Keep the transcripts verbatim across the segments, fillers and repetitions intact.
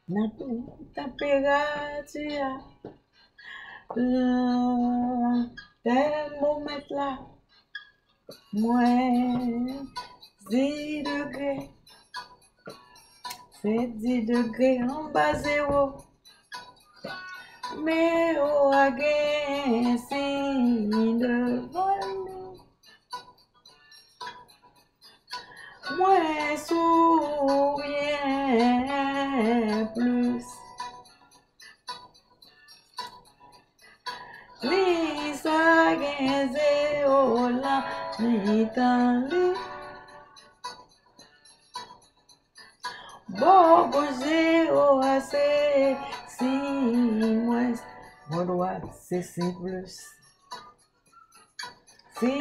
n'a plus température. Thermomètre là, moins dix degrés. C'est dix degrés en bas zéro. Mais au again, signe devant nous. Moins sourire plus. Lisa gen zéro là, ni tan li. Bobo zéro à c'est si moins. Bon droit, c'est si plus. Si.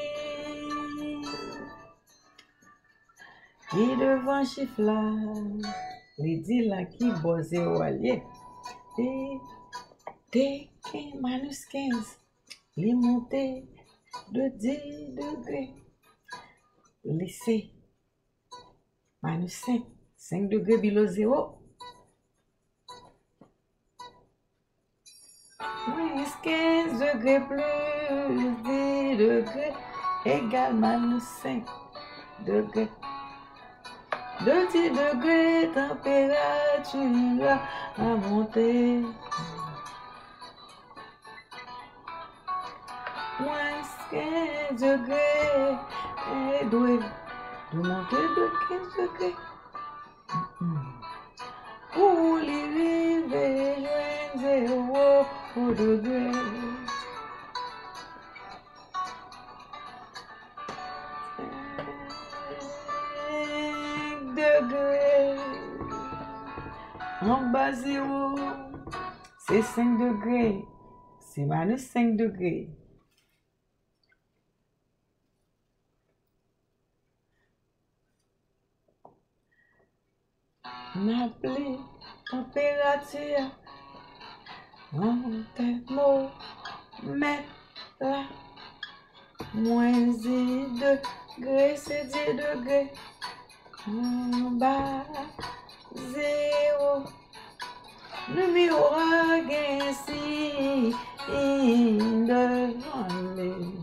Qui devant chiffre là, les dit là qui bon zéro allié. Et T minus quinze, les montées de dix degrés. Les C minus cinq, cinq degrés below zéro. Moins quinze degrés plus dix degrés égale minus cinq degrés. De dix degrés, température à monter. Moins quinze degrés et doit de monter de quinze degrés. Pour l'arrivée, joindre zéro au degré. cinq degrés. En bas zéro, c'est cinq degrés. C'est minus cinq degrés. N'appelez température en thermomètre là. Moins dix degrés, c'est dix degrés. En bas zéro. Numéro un gain si devant les.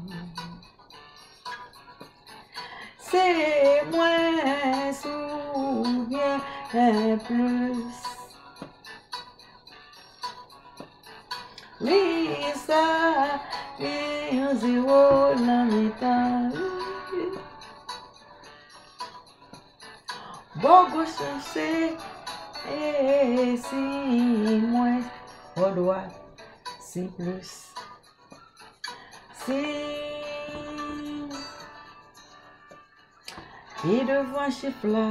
C'est moins ou bien plus. Lisa, et zéro la métal. Bon, chercher et si moins au droit, si plus. Si. Et devant chiffre là,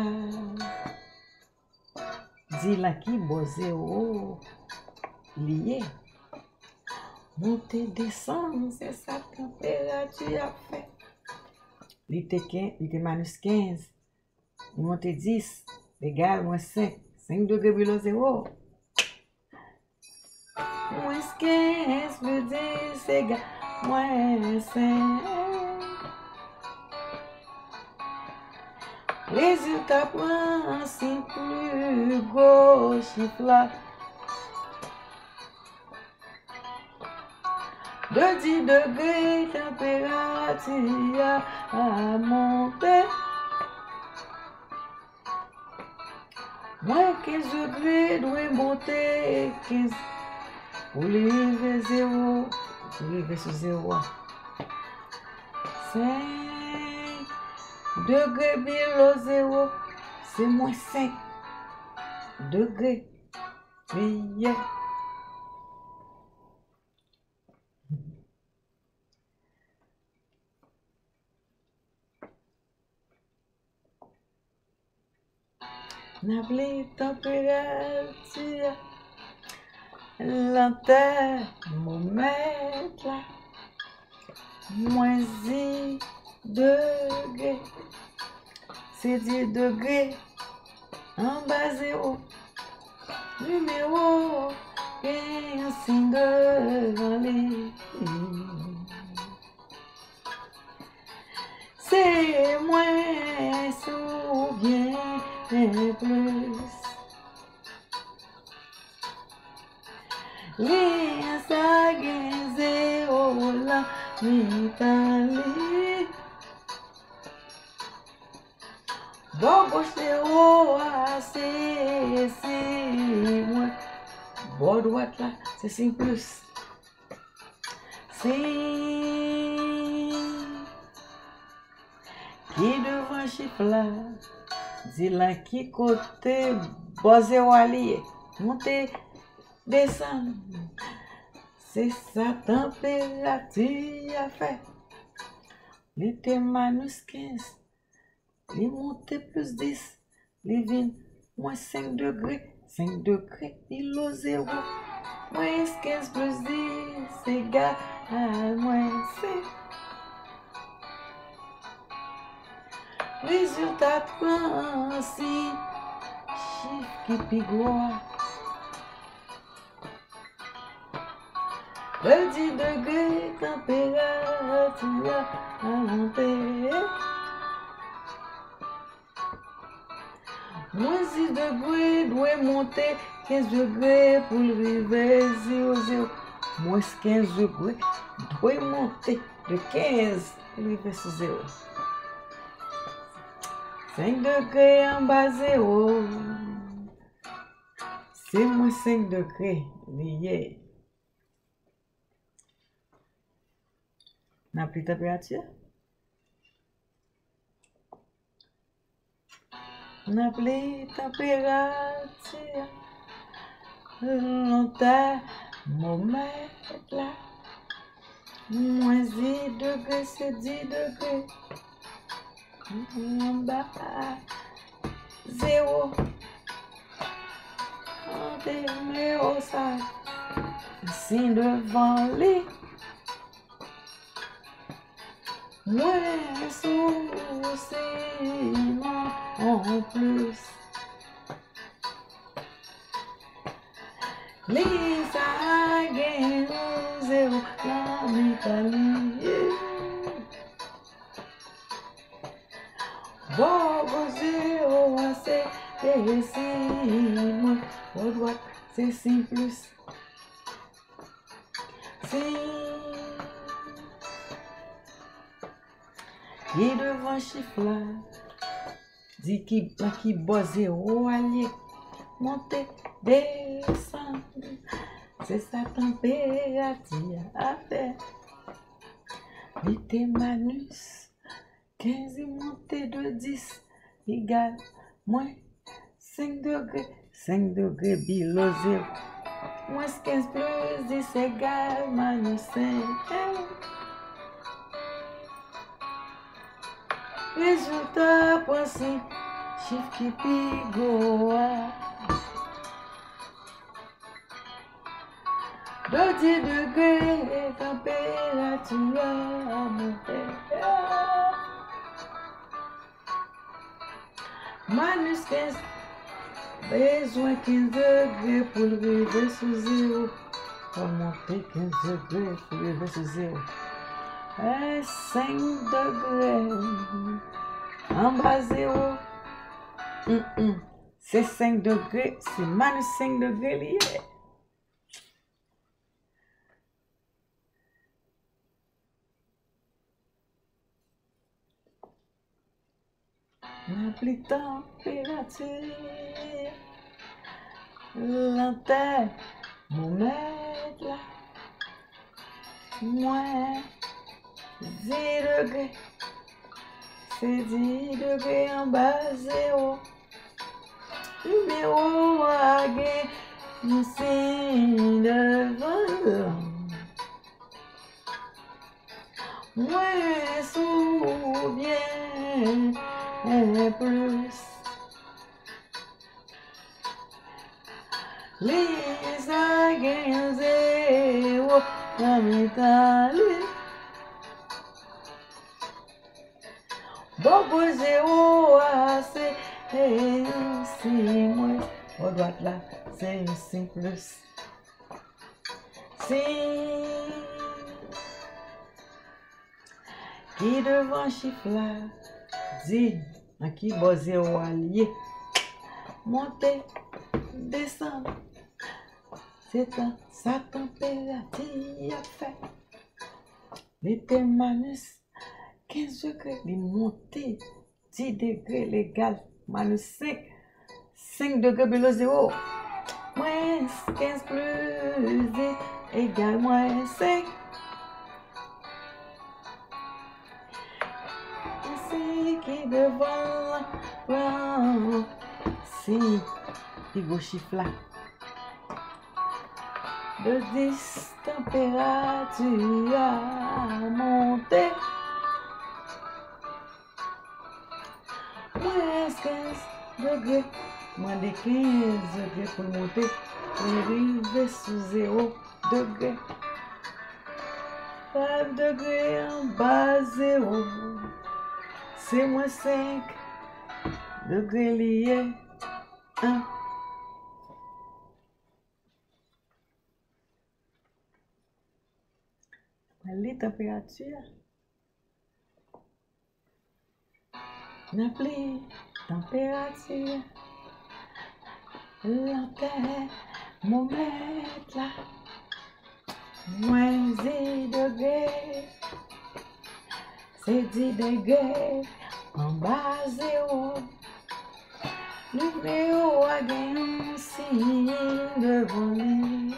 dit là qui bon zéro lié. Monter, descendre, c'est sa température à fait. Il était minus quinze, monter dix, égal moins cinq, cinq degrés below zéro. Moins quinze plus dix égale moins cinq. Résultat prend si plus gros chiffre là. De dix degrés, température à monter. Moins quinze degrés, doit monter quinze. Pour lever zéro, pour lever sur zéro. cinq degrés below zéro, c'est moins cinq degrés. Yeah. N'appelez température, le thermomètre là, moins dix degrés, c'est dix degrés, en bas zéro, numéro quinze, signe devant les. C'est moins ou bien plus. li sa gen zéro la mitali. Bon gauche zéro a c'est c'est moins. Bon droite là c'est cinq plus. C'est qui devant chiffre là, dit là qui côté bon zéro allié, monter, descendre. C'est ça température à faire. Il était minus quinze, il montait plus dix, il vient moins cinq degrés, cinq degrés, il au zéro, moins quinze plus dix égale à moins cinq. Résultat trente-six, chiffre qui pigroie. Le dix degrés, température à monter. Moins dix degrés doit monter, quinze degrés pour arriver zéro zéro. Moins quinze degrés doit monter de quinze pour arriver sur zéro. cinq degrés en bas zéro. C'est moins cinq degrés lié. N'a plus de température. N'a plus de température. Longtemps, momètre là. Moins dix degrés, c'est dix degrés. En bas, zéro. On démet au sac. Signe devant les. Moins souciement en plus. Les agains zéro la métallique. Bon zéro c'est moins. Au droite c'est cinq plus. Et devant chiffre là, dit qui qui boit zéro allié, monter, descendre, c'est sa température à faire. Vite manus, quinze monté de dix, égale moins cinq degrés, cinq degrés below zéro, moins quinze plus dix égale minus cinq. Résultat possible, chiffre qui pigoua. De dix degrés, température à monter. Minus quinze, besoin quinze degrés pour arriver sous zéro. Pour monter quinze degrés pour arriver sous zéro. Et cinq degrés. En bas zéro. Mm -mm. C'est cinq degrés. C'est minus cinq degrés lié. La plus température. L'antenne. Mon mètre là. Moins dix degrés. C'est dix degrés en bas zéro. Numéro à gagner, nous signe devant. Moins sous bien et plus. Les agains zéro, la métallique. Bon zéro à c'est moins. Au droite là, c'est cinq plus. C'est qui devant chiffre là, dit, à qui bon zéro allié. Monter, descendre. C'est un, sa température a fait. L'été minus quinze degrés, les montées dix degrés légal, minus cinq, cinq degrés below zéro. Moins quinze plus dix égale moins cinq. C'est qui devant la si, il go chiffre là. De dix, température a monté. Moins quinze degrés, moins de quinze degrés pour monter, pour arriver sous zéro degré. cinq degrés en bas zéro, c'est moins cinq degrés liés un. Les températures. N'appelez température. La terre, mon mètre là. Moins dix degrés. C'est dix degrés. En bas zéro. Numéro a gagné un signe devant lui.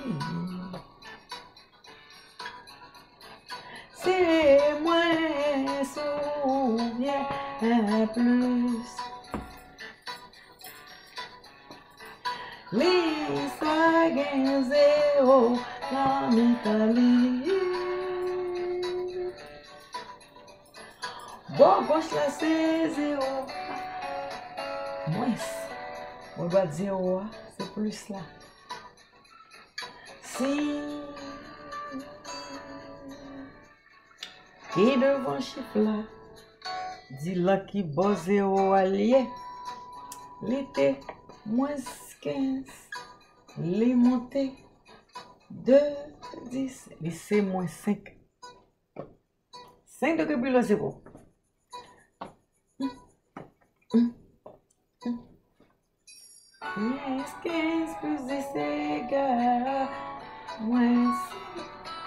C'est moins souviens plus. Lisa gagne zéro en Italie. Bon, gauche là c'est zéro. Moins. On va dire zéro, c'est plus là. Si. Qui devant chiffre là, dit là qui bat zéro allié, l'été, moins quinze, les montées, deux, dix, les c'est moins cinq. cinq degrés below zéro. Moins quinze plus dix égale moins cinq.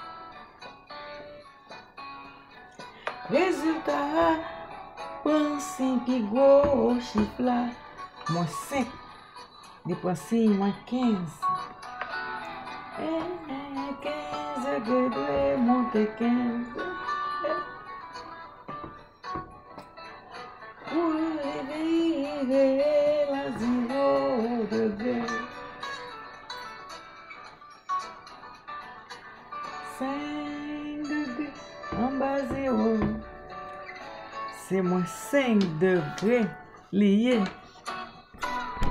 Résultat, pensez puis gros chiffre là, moins cinq, dépensez moins quinze. Et quinze degrés, monter quinze. Pour arriver à zéro degré. cinq degrés en bas zéro. C'est moins cinq degrés liés